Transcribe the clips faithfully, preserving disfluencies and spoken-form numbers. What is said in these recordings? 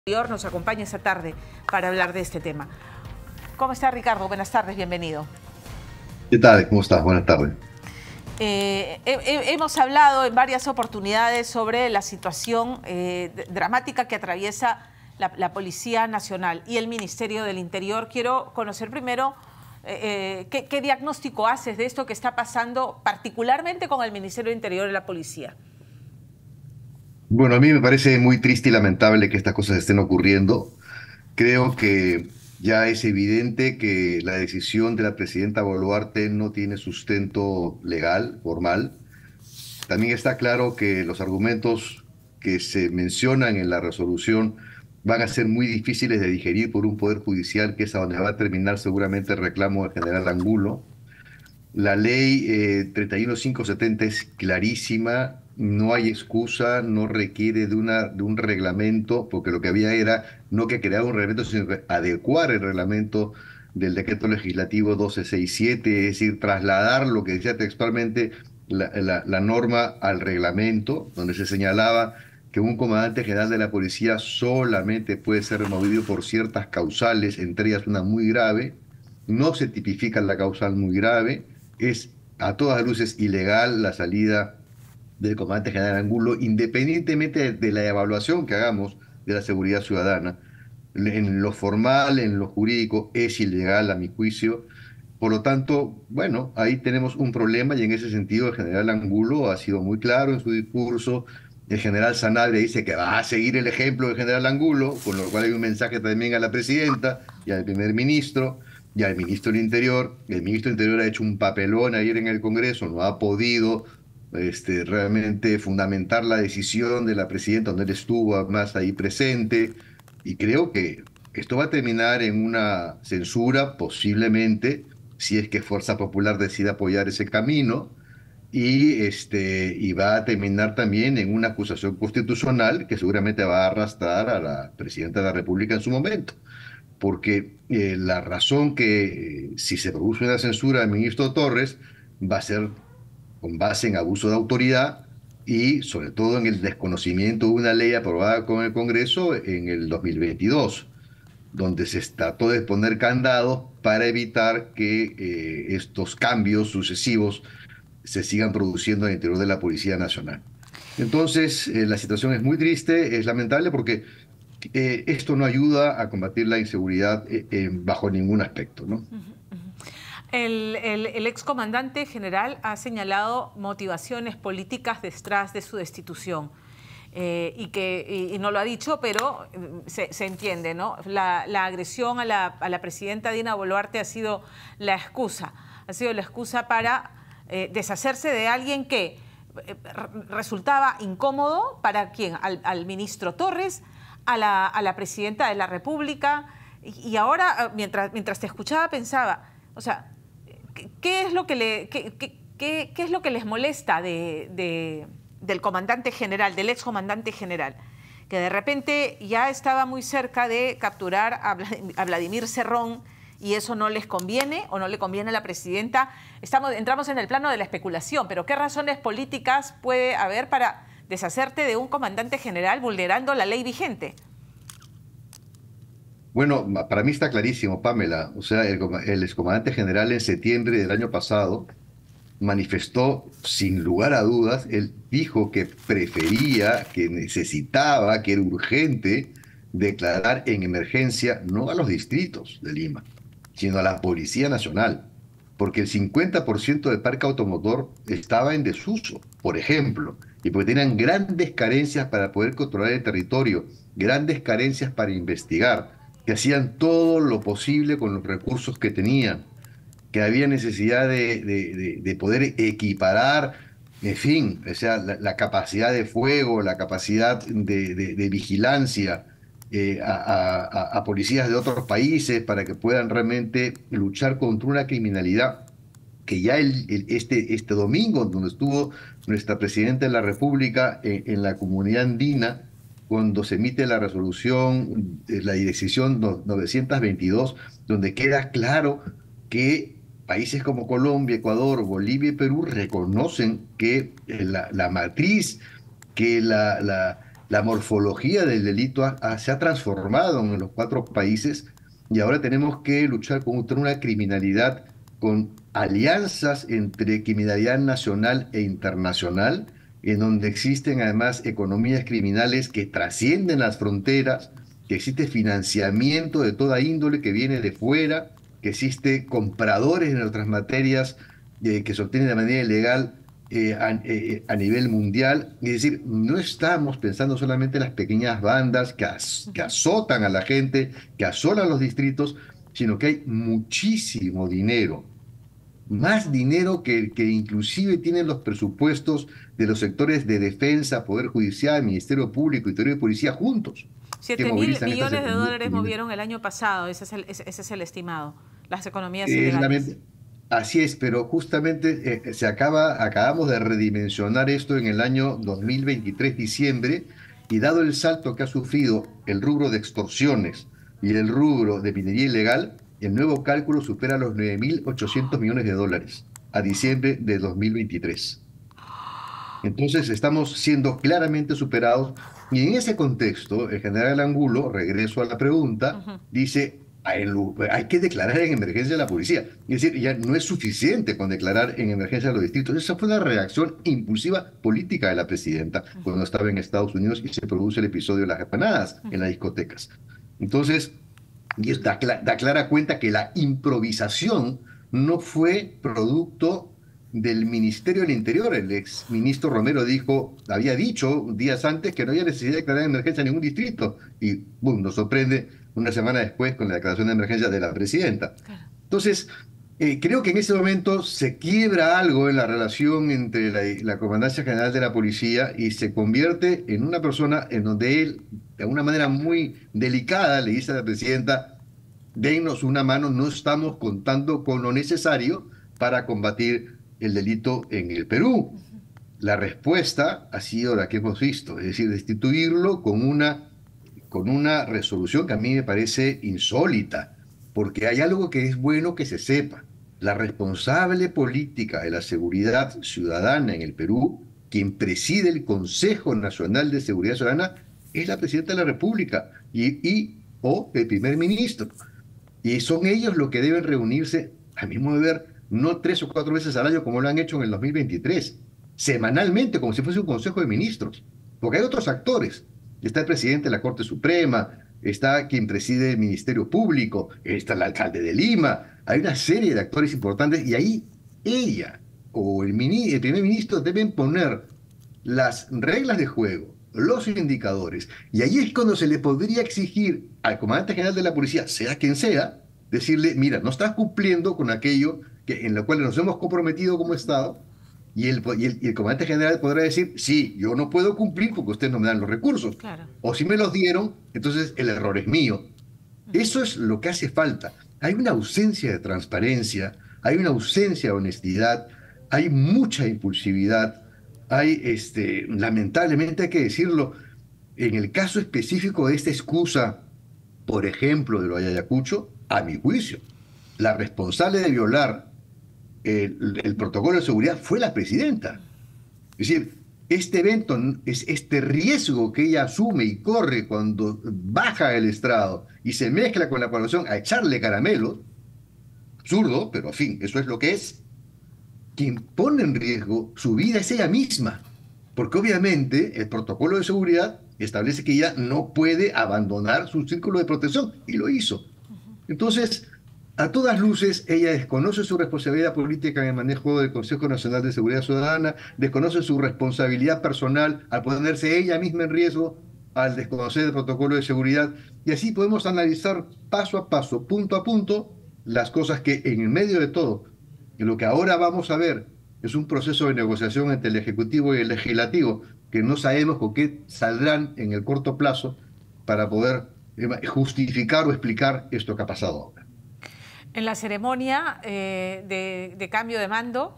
Nos acompaña esta tarde para hablar de este tema. ¿Cómo está, Ricardo? Buenas tardes, bienvenido. ¿Qué tal? ¿Cómo estás? Buenas tardes. Eh, he, he, hemos hablado en varias oportunidades sobre la situación eh, dramática que atraviesa la, la Policía Nacional y el Ministerio del Interior. Quiero conocer primero eh, ¿qué, qué diagnóstico haces de esto que está pasando, particularmente con el Ministerio del Interior y la Policía. Bueno, a mí me parece muy triste y lamentable que estas cosas estén ocurriendo. Creo que ya es evidente que la decisión de la presidenta Boluarte no tiene sustento legal, formal. También está claro que los argumentos que se mencionan en la resolución van a ser muy difíciles de digerir por un poder judicial, que es a donde va a terminar seguramente el reclamo del general Angulo. La ley eh, treinta y uno mil quinientos setenta es clarísima, no hay excusa, no requiere de, una, de un reglamento, porque lo que había era no que crear un reglamento, sino que adecuar el reglamento del decreto legislativo doce sesenta y siete, es decir, trasladar lo que decía textualmente la, la, la norma al reglamento, donde se señalaba que un comandante general de la policía solamente puede ser removido por ciertas causales, entre ellas una muy grave. No se tipifica la causal muy grave. Es a todas luces ilegal la salida del comandante general Angulo, independientemente de, de la evaluación que hagamos de la seguridad ciudadana. En lo formal, en lo jurídico, es ilegal a mi juicio. Por lo tanto, bueno, ahí tenemos un problema y en ese sentido el general Angulo ha sido muy claro en su discurso. El general Sanabria dice que va a seguir el ejemplo del general Angulo, con lo cual hay un mensaje también a la presidenta y al primer ministro y al ministro del Interior. El ministro del Interior ha hecho un papelón ayer en el Congreso, no ha podido este, realmente fundamentar la decisión de la presidenta, donde él estuvo más ahí presente, y creo que esto va a terminar en una censura, posiblemente, si es que Fuerza Popular decide apoyar ese camino, y, este, y va a terminar también en una acusación constitucional que seguramente va a arrastrar a la presidenta de la República en su momento, porque eh, la razón que eh, si se produce una censura al ministro Torres va a ser con base en abuso de autoridad y sobre todo en el desconocimiento de una ley aprobada con el Congreso en el dos mil veintidós, donde se trató de poner candados para evitar que eh, estos cambios sucesivos se sigan produciendo en el interior de la Policía Nacional. Entonces, eh, la situación es muy triste, es lamentable porque eh, esto no ayuda a combatir la inseguridad eh, eh, bajo ningún aspecto, ¿no? El, el, el excomandante general ha señalado motivaciones políticas detrás de su destitución. Eh, y que y, y no lo ha dicho, pero se, se entiende, ¿no? La, la agresión a la, a la presidenta Dina Boluarte ha sido la excusa, ha sido la excusa para eh, deshacerse de alguien que eh, resultaba incómodo para quién, al, al ministro Torres, a la, a la presidenta de la República, y, y ahora mientras, mientras te escuchaba pensaba, o sea, ¿qué, qué es lo que le, qué, qué, qué, qué es lo que les molesta de, de del comandante general, del excomandante general, que de repente ya estaba muy cerca de capturar a Vladimir Cerrón y eso no les conviene o no le conviene a la presidenta? Estamos, entramos en el plano de la especulación, pero ¿qué razones políticas puede haber para deshacerte de un comandante general vulnerando la ley vigente? Bueno, para mí está clarísimo, Pamela. O sea, el, el excomandante general en septiembre del año pasado manifestó sin lugar a dudas, él dijo que prefería, que necesitaba, que era urgente declarar en emergencia no a los distritos de Lima, sino a la Policía Nacional, porque el cincuenta por ciento del parque automotor estaba en desuso, por ejemplo, y porque tenían grandes carencias para poder controlar el territorio, grandes carencias para investigar, que hacían todo lo posible con los recursos que tenían, que había necesidad de, de, de, de poder equiparar, en fin, o sea, la, la capacidad de fuego, la capacidad de, de, de vigilancia eh, a, a, a policías de otros países para que puedan realmente luchar contra una criminalidad que ya el, el, este, este domingo, donde estuvo nuestra presidenta de la República en, en la comunidad andina, cuando se emite la resolución, eh, la decisión novecientos veintidós, donde queda claro que países como Colombia, Ecuador, Bolivia y Perú reconocen que eh, la, la matriz, que la, la, La morfología del delito ha- ha- se ha transformado en los cuatro países y ahora tenemos que luchar contra una criminalidad con alianzas entre criminalidad nacional e internacional, en donde existen además economías criminales que trascienden las fronteras, que existe financiamiento de toda índole que viene de fuera, que existe compradores en otras materias eh, que se obtienen de manera ilegal eh, a, eh, a nivel mundial. Es decir, no estamos pensando solamente en las pequeñas bandas que, az- que azotan a la gente, que asolan los distritos, sino que hay muchísimo dinero, más dinero que, que inclusive tienen los presupuestos de los sectores de defensa, Poder Judicial, Ministerio Público y Teoría de Policía juntos, que Siete mil movilizan estas millones de economías dólares criminales. movieron el año pasado, ese es el, ese, ese es el estimado, las economías Eh, ilegales. lament- Así es, pero justamente eh, se acaba, acabamos de redimensionar esto en el año dos mil veintitrés, diciembre, y dado el salto que ha sufrido el rubro de extorsiones y el rubro de minería ilegal, el nuevo cálculo supera los nueve mil ochocientos millones de dólares a diciembre de dos mil veintitrés. Entonces estamos siendo claramente superados y en ese contexto el general Angulo, regreso a la pregunta, Ujú. dice, hay, lu- hay que declarar en emergencia a la policía. Es decir, ya no es suficiente con declarar en emergencia a los distritos. Esa fue una reacción impulsiva política de la presidenta cuando estaba en Estados Unidos y se produce el episodio de las empanadas en las discotecas. Entonces, y esto da, cla- da clara cuenta que la improvisación no fue producto del Ministerio del Interior. El ex ministro Romero dijo, había dicho días antes que no había necesidad de declarar emergencia en ningún distrito. Y boom, nos sorprende una semana después con la declaración de emergencia de la presidenta. Claro. Entonces, eh, creo que en ese momento se quiebra algo en la relación entre la, la Comandancia General de la Policía y se convierte en una persona en donde él, de una manera muy delicada, le dice a la presidenta, denos una mano, no estamos contando con lo necesario para combatir el delito en el Perú. La respuesta ha sido la que hemos visto, es decir, destituirlo con una, con una resolución que a mí me parece insólita, porque hay algo que es bueno que se sepa. La responsable política de la seguridad ciudadana en el Perú, quien preside el Consejo Nacional de Seguridad Ciudadana, es la presidenta de la República y, y o el primer ministro. Y son ellos los que deben reunirse, a mi modo de ver, no tres o cuatro veces al año como lo han hecho en el dos mil veintitrés, semanalmente, como si fuese un consejo de ministros. Porque hay otros actores. Está el presidente de la Corte Suprema, está quien preside el Ministerio Público, está el alcalde de Lima. Hay una serie de actores importantes y ahí ella o el, mini- el primer ministro deben poner las reglas de juego, los indicadores, y ahí es cuando se le podría exigir al comandante general de la policía, sea quien sea, decirle, mira, no estás cumpliendo con aquello que, en lo cual nos hemos comprometido como Estado, y el, y el, y el comandante general podrá decir, sí, yo no puedo cumplir porque ustedes no me dan los recursos, Claro. o si me los dieron, entonces el error es mío. Eso es lo que hace falta. Hay una ausencia de transparencia, hay una ausencia de honestidad, hay mucha impulsividad, hay, este, lamentablemente hay que decirlo, en el caso específico de esta excusa, por ejemplo, de lo de Ayacucho, a mi juicio, la responsable de violar el, el protocolo de seguridad fue la presidenta. Es decir, este evento, es este riesgo que ella asume y corre cuando baja el estrado y se mezcla con la población a echarle caramelo, absurdo, pero en fin, eso es lo que es, quien pone en riesgo su vida es ella misma, porque obviamente el protocolo de seguridad establece que ella no puede abandonar su círculo de protección, y lo hizo. Entonces, a todas luces, ella desconoce su responsabilidad política en el manejo del Consejo Nacional de Seguridad Ciudadana, desconoce su responsabilidad personal al ponerse ella misma en riesgo al desconocer el protocolo de seguridad. Y así podemos analizar paso a paso, punto a punto, las cosas que en el medio de todo, y lo que ahora vamos a ver es un proceso de negociación entre el Ejecutivo y el Legislativo, que no sabemos con qué saldrán en el corto plazo para poder eh, justificar o explicar esto que ha pasado ahora. En la ceremonia eh, de, de cambio de mando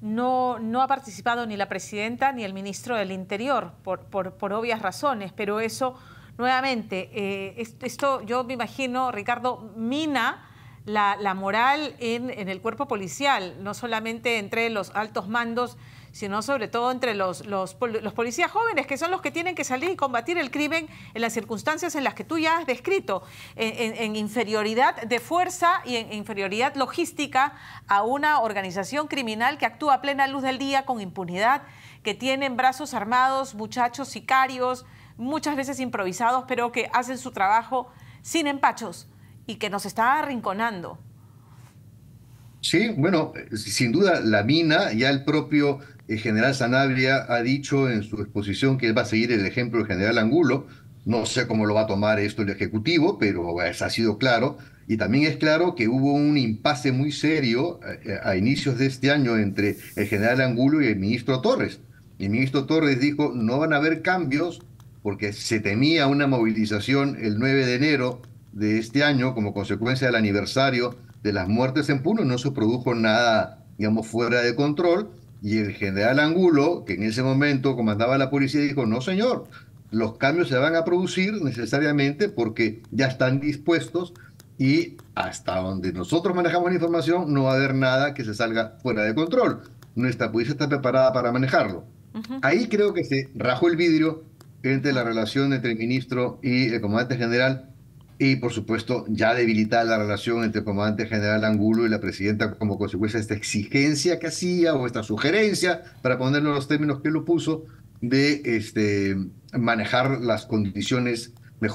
no, no ha participado ni la presidenta ni el ministro del Interior, por, por, por obvias razones, pero eso, nuevamente, eh, esto, esto yo me imagino, Ricardo, mina la, la moral en, en el cuerpo policial, no solamente entre los altos mandos, sino sobre todo entre los, los, los policías jóvenes, que son los que tienen que salir y combatir el crimen en las circunstancias en las que tú ya has descrito, en, en, en inferioridad de fuerza y en inferioridad logística a una organización criminal que actúa a plena luz del día con impunidad, que tienen brazos armados, muchachos sicarios, muchas veces improvisados, pero que hacen su trabajo sin empachos y que nos está arrinconando. Sí, bueno, sin duda la mina, ya el propio eh, general Sanabria ha dicho en su exposición que él va a seguir el ejemplo del general Angulo. No sé cómo lo va a tomar esto el Ejecutivo, pero eh, ha sido claro. Y también es claro que hubo un impasse muy serio eh, a inicios de este año entre el general Angulo y el ministro Torres. El ministro Torres dijo, no van a haber cambios porque se temía una movilización el nueve de enero de este año como consecuencia del aniversario de las muertes en Puno. No se produjo nada, digamos, fuera de control, y el general Angulo, que en ese momento comandaba la policía, dijo, no señor, los cambios se van a producir necesariamente porque ya están dispuestos y hasta donde nosotros manejamos la información no va a haber nada que se salga fuera de control. Nuestra policía está preparada para manejarlo. Uh-huh. Ahí creo que se rajó el vidrio entre la relación entre el ministro y el comandante general, y por supuesto ya debilitada la relación entre el comandante general Angulo y la presidenta como consecuencia de esta exigencia que hacía o esta sugerencia, para ponerlo en los términos que lo puso, de este, manejar las condiciones